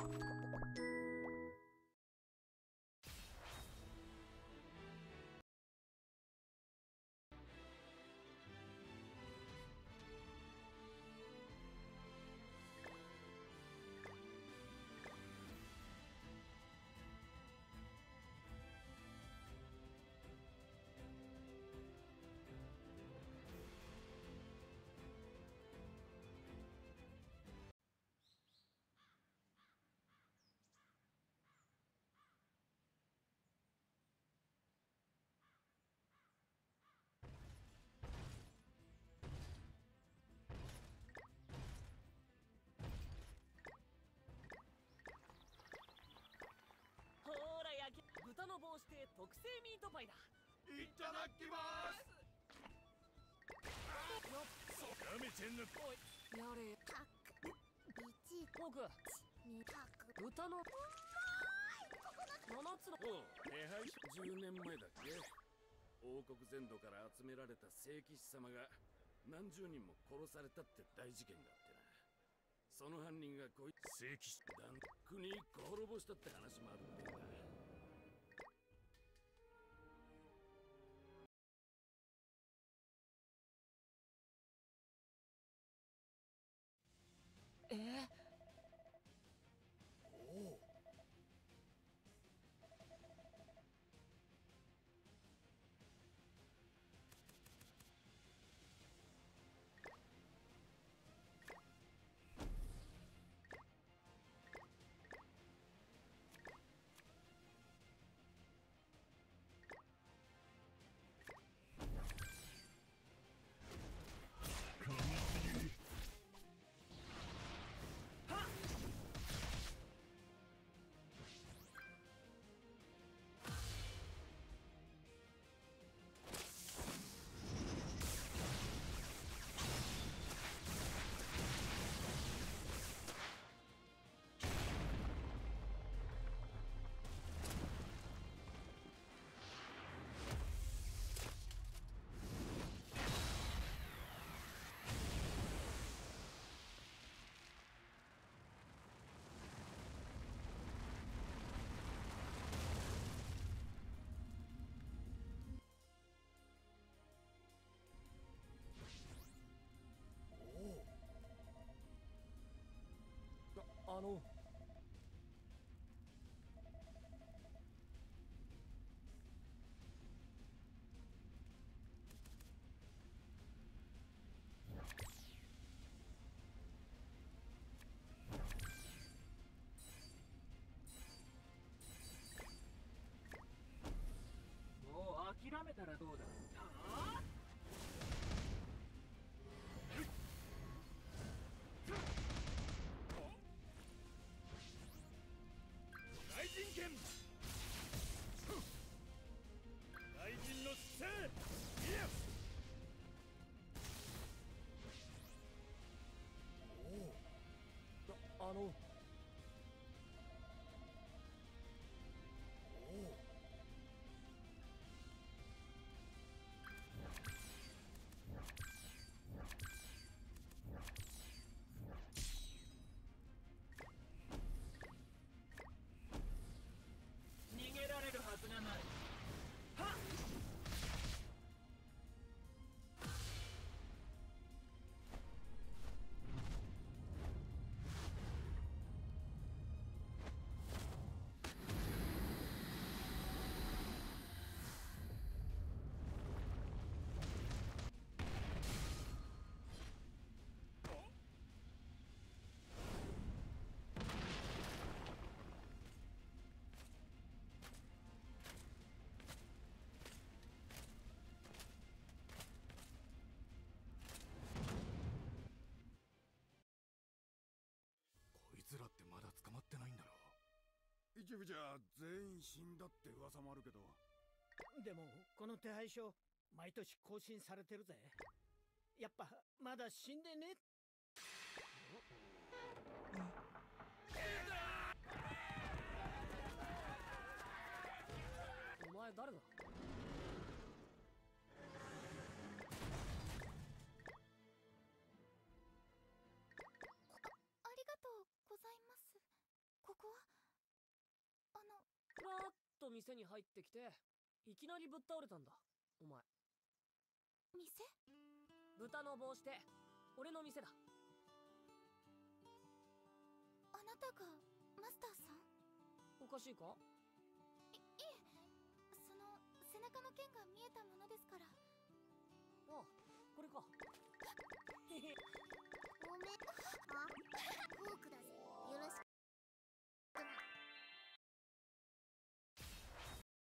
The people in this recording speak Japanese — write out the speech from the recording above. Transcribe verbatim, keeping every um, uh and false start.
ほーら焼き豚の帽子で特製ミートパイだ。 いただきます。 やめてんの。 おいやれたく一僕二たく豚の七つのおう手配しじゅうねんまえだっけ。王国全土から集められた聖騎士様が何十人も殺されたって大事件があってな。その犯人がこいつ聖騎士だん国一個滅ぼしたって話もあるんだよな。 えー、 おお。 あのもう諦めたらどうだ。ああ大人剣大人の姿勢いやああのおお。 逃げられるはずがない。はっこいつらってまだ捕まってないんだろ。 一部じゃ全員死んだって噂もあるけど。 でもこの手配書毎年更新されてるぜ。やっぱまだ死んでね。 お前誰だ。 ありがとうございます。ここ店に入ってきていきなりぶっ倒れたんだお前。 店？ 豚の帽子で俺の店だ。 あなたがマスターさん？ おかしいか？ いいえ、その背中の剣が見えたものですから。 ああ、これか。 あ、